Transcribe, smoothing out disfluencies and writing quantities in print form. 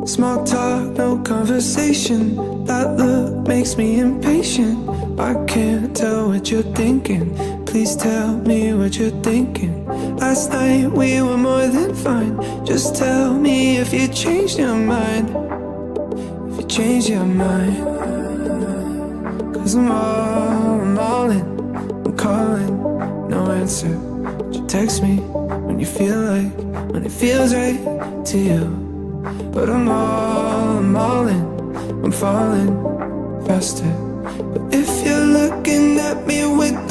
Small talk, no conversation. That look makes me impatient. I can't tell what you're thinking. Please tell me what you're thinking. Last night we were more than fine. Just tell me if you changed your mind. If you changed your mind. 'Cause I'm all in. I'm calling, no answer. You text me when you feel like, when it feels right to you. But I'm all in. I'm falling faster. But if you're looking at me with